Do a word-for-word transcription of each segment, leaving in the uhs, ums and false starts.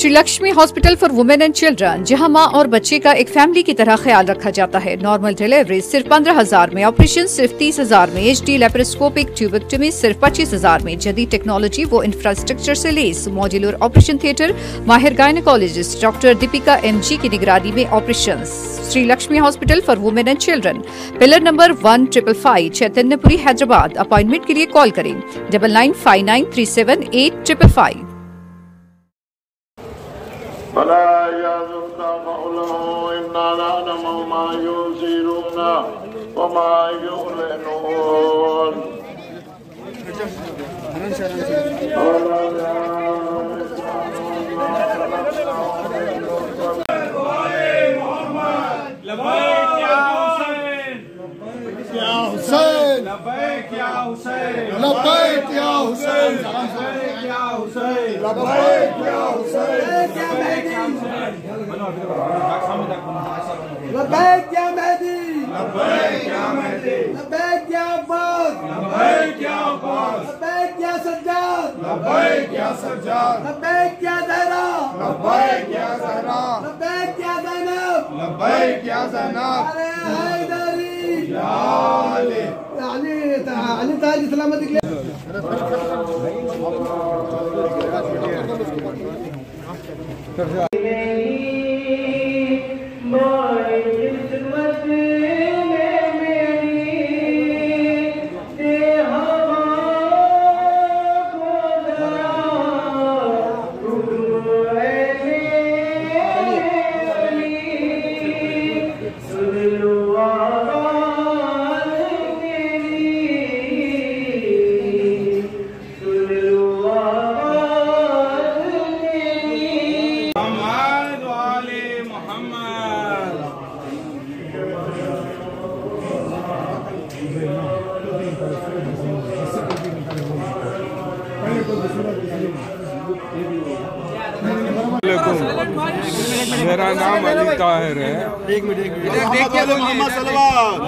Shri Lakshmi hospital for women and children, जहां मां और बच्चे का एक फैमिली की तरह ख्याल रखा जाता है। नॉर्मल डिलीवरी सिर्फ पंद्रह हजार में, ऑपरेशन सिर्फ तीस हजार में, एच डी लेप्रोस्कोपिक ट्यूबेक्टमी सिर्फ पच्चीस हजार में, जदीद टेक्नोलॉजी वो इंफ्रास्ट्रक्चर से लेस, मॉड्यूलर ऑपरेशन थिएटर, माहिर gynaecologist doctor Deepika M G की निगरानी में operation. Shri Lakshmi hospital for women and children, pillar number one triple five, Chaitanyapuri, Hyderabad. Appointment के लिए कॉल करें double nine five nine three seven eight triple five. लब्बैक या हुसैन, लब्बैक या हुसैन, लब्बैक या हुसैन, लब्बैक या हुसैन, लब्बैक या मेहदी, लब्बैक या मेहदी, लब्बैक या अब्बास, लब्बैक या अब्बास, लब्बैक या सज्जाद, लब्बैक या सज्जाद, लब्बैक या ज़हरा, लब्बैक या ज़हरा, लब्बैक या ज़ैनब, लब्बैक या ज़ैनब, अरे हैदरी या अली, अली अली ताज सलामती के लिए। मेरा नाम अली ताहिर है। एक मिनट एक मिनट मोहम्मद सल्लल्लाहु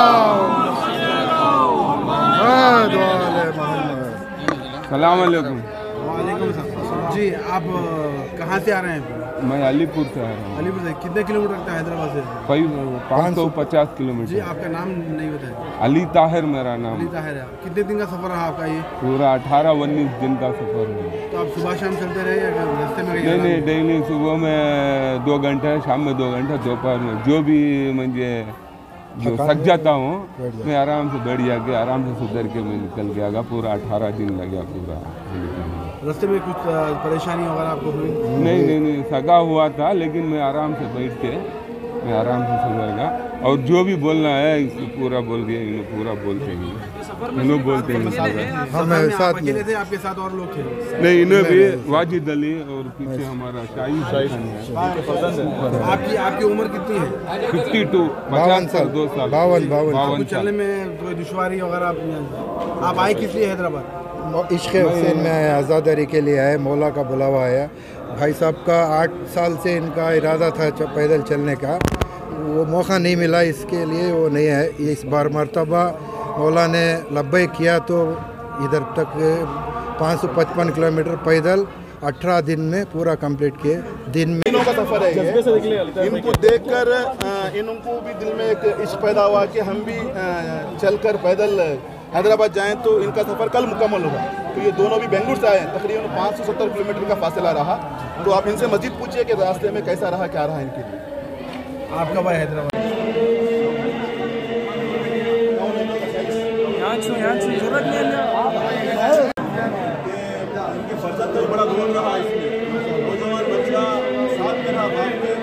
सलाम अलैकुम। वालेकुम सलाम जी। आप कहाँ से आ रहे हैं? मैं अलीपुर से आ रहा हूँ। अलीपुर से कितने किलोमीटर लगता है हैदराबाद से? पाँच सौ पचास किलोमीटर। जी आपका नाम नहीं बताया? अली ताहिर मेरा नाम। अली ताहिर है। कितने दिन का सफर रहा आपका ये? पूरा अठारह उन्नीस दिन का सफर है। तो आप सुबह शाम चलते रहे या रास्ते में? नहीं नहीं, डेली सुबह में दो घंटे, शाम में दो घंटे, दोपहर में जो भी मुझे जो थक जाता हूँ मैं आराम से बैठ जाके आराम से सुधर के मैं निकल गया। पूरा अठारह दिन लग गया पूरा। रास्ते में कुछ परेशानी वगैरह आपको हुई? नहीं नहीं नहीं, थका हुआ था लेकिन मैं आराम से बैठ के मैं आराम से सुधर गया। और जो भी बोलना है इसको पूरा बोल दिया। इन्हें पूरा बोलते हैं, इन्हों बोलते हैं। हम साथ अकेले थे, आपके साथ और लोग थे? नहीं, इन्हें भी वाजिद अली और पीछे हमारा शाही है। आपकी आपकी उम्र कितनी है? फिफ्टी टू, पचास साल, दो साल, बावन बावन। चलने में कोई दुश्वारी वगैरह? आप आए किस लिए हैदराबाद? इश्क़ हुसैन में आए, आज़ादारी के लिए आए, मौला का बुलावा आया। भाई साहब का आठ साल से इनका इरादा था पैदल चलने का, वो मौका नहीं मिला, इसके लिए वो नहीं है। इस बार मर्तबा मौला ने लब्बैक किया तो इधर तक पाँच सौ पचपन किलोमीटर पैदल अठारह दिन में पूरा कंप्लीट किए। दिन में दिनों का सफ़र है ये। इनको देखकर इनको भी दिल में एक इश्क पैदा हुआ कि हम भी चलकर पैदल हैदराबाद जाएं तो इनका सफ़र कल मुकम्मल होगा। तो ये दोनों भी बेंगलुरु से आए हैं। तकरीबन पाँच सौ सत्तर किलोमीटर का फासला रहा। तो आप इनसे मजीद पूछिए कि रास्ते में कैसा रहा, क्या रहा इनके लिए। आपका भाई हैदराबाद जरूरत नहीं है। इनके फर्जत तो बड़ा रोल रहा इसमें। नौजवान बच्चा साथ में रहा, बाप में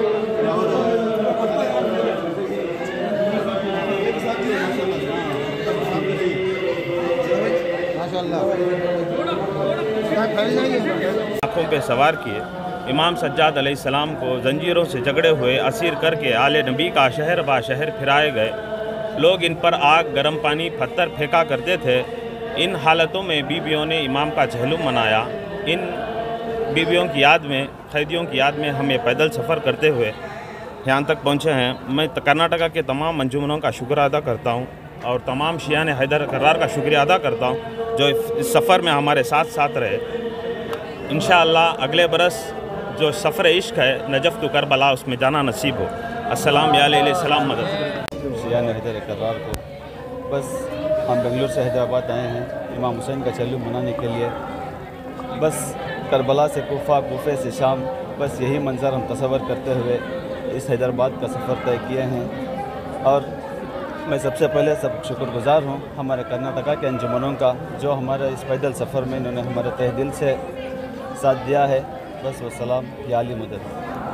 आँखों पे सवार किए इमाम सज्जाद अलैहिस्सलाम को जंजीरों से जकड़े हुए असीर करके आले नबी का शहर बा शहर फिराए गए। लोग इन पर आग, गर्म पानी, पत्थर फेंका करते थे। इन हालतों में बीबियों ने इमाम का चहलुम मनाया। इन बीबियों की याद में, कैदियों की याद में हम ये पैदल सफ़र करते हुए यहाँ तक पहुँचे हैं। मैं कर्नाटका के तमाम अंजुमनों का शुक्र अदा करता हूँ और तमाम शियाने हैदर करार का शुक्रिया अदा करता हूँ जो इस सफ़र में हमारे साथ साथ रहे। इंशाअल्लाह अगले बरस जो सफ़र इश्क है नजफ़ तो करबला उसमें जाना नसीब हो। अस्सलाम या अलैहिस्सलाम मदद शियान हैदर करार को बस हम बेंगलुरु से हैदराबाद आए हैं इमाम हुसैन का चलू मनाने के लिए। बस करबला से कोफा, कोफे से शाम, बस यही मंज़र हम तसव्वुर करते हुए इस हैदराबाद का सफ़र तय किए हैं। और मैं सबसे पहले सब शुक्रगुज़ार हूँ हमारे कर्नाटका के अंजुमनों का, जो हमारे इस पैदल सफ़र में इन्होंने हमारे तहे दिल से साथ दिया है। बस वो सलाम या अली मदद।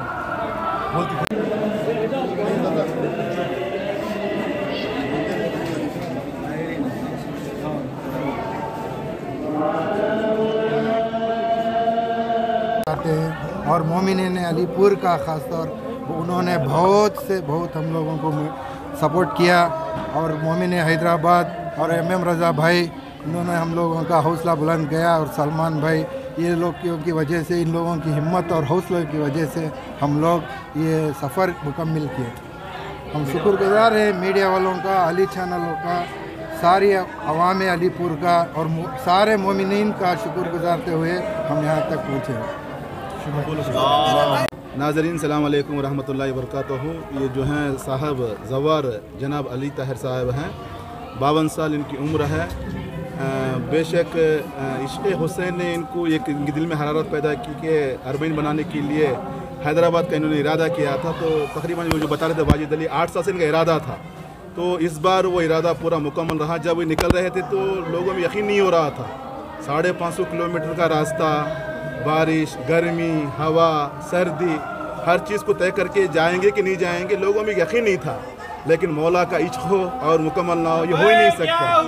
और मोमिनीन अलीपुर का ख़ास तौर उन्होंने बहुत से बहुत हम लोगों को सपोर्ट किया। और मोमिन हैदराबाद और एम एम रज़ा भाई उन्होंने हम लोगों का हौसला बुलंद किया। और सलमान भाई, ये लोग की वजह से, इन लोगों की हिम्मत और हौसले की वजह से हम लोग ये सफ़र मुकम्मल किए। हम शुक्रगुज़ार हैं मीडिया वालों का, अली चैनलों का, सारी अवाम अलीपुर का और सारे मोमिनीन का शुक्रगुज़ारते हुए हम यहाँ तक पहुँचे। नाज़रीन सलाम अलैकुम रहमतुल्लाहि व बरकातहू। ये जो हैं साहब ज़वार जनाब अली ताहिर साहब हैं, बावन साल इनकी उम्र है। बेशक इश्क़ हुसैन ने इनको एक इनके दिल में हरारत पैदा की कि अरबईन बनाने के लिए हैदराबाद का इन्होंने इरादा किया था। तो तकरीबन वो जो बता रहे थे वाजिद अली, आठ साल से इनका इरादा था। तो इस बार वो इरादा पूरा मुकम्मल रहा। जब वो निकल रहे थे तो लोगों में यकीन नहीं हो रहा था। साढ़े पाँच सौ किलोमीटर का रास्ता, बारिश, गर्मी, हवा, सर्दी, हर चीज़ को तय करके जाएंगे कि नहीं जाएंगे, लोगों में यकीन नहीं था। लेकिन मौला का इश्क हो और मुकम्मल ना हो, ये हो ही नहीं सकता।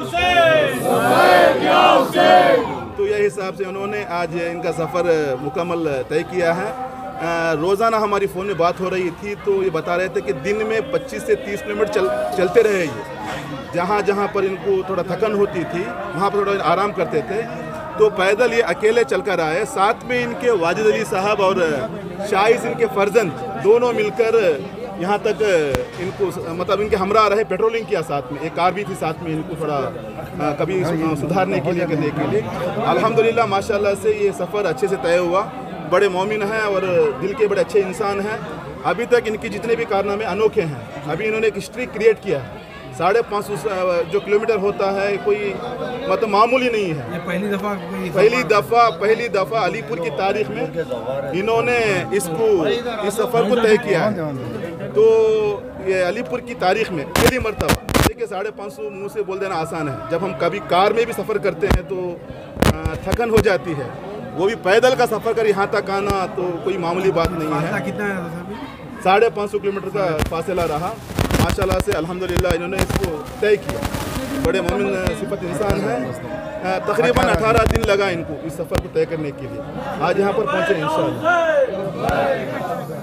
तो यही हिसाब से उन्होंने आज इनका सफ़र मुकम्मल तय किया है। रोज़ाना हमारी फ़ोन में बात हो रही थी तो ये बता रहे थे कि दिन में पच्चीस से तीस किलोमीटर चल चलते रहे। ये जहाँ जहाँ पर इनको थोड़ा थकन होती थी वहाँ पर थोड़ा आराम करते थे। तो पैदल ये अकेले चलकर आए, साथ में इनके वाजिद अली साहब और शाइस इनके फर्जंद दोनों मिलकर यहाँ तक इनको मतलब इनके हमरा रहे, पेट्रोलिंग किया साथ में। एक कार भी थी साथ में इनको थोड़ा आ, कभी सुधारने के लिए, करने के लिए। अल्हम्दुलिल्लाह माशाल्लाह से ये सफ़र अच्छे से तय हुआ। बड़े मोमिन हैं और दिल के बड़े अच्छे इंसान हैं। अभी तक इनके जितने भी कारनामे अनोखे हैं। अभी इन्होंने एक हिस्ट्री क्रिएट किया है। साढ़े पाँच सौ जो किलोमीटर होता है कोई मतलब मामूली नहीं है। ये पहली दफ़ा पहली दफ़ा पहली दफ़ा अलीपुर की तारीख में इन्होंने इसको इस सफ़र को तय किया है। तो ये अलीपुर की तारीख में पहली मरतबा। देखिए साढ़े पाँच सौ मुँह से बोल देना आसान है, जब हम कभी कार में भी सफ़र करते हैं तो थकन हो जाती है, वो भी पैदल का सफ़र कर यहाँ तक आना तो कोई मामूली बात नहीं है। कितना है? साढ़े पाँच सौ किलोमीटर का फासला रहा। माशाल्लाह से अल्हम्दुलिल्लाह इन्होंने इसको तय किया। बड़े मोमिन सिफत इंसान हैं। तकरीबन अठारह दिन लगा इनको इस सफ़र को तय करने के लिए। आज यहाँ पर पहुँचे इंशाअल्लाह।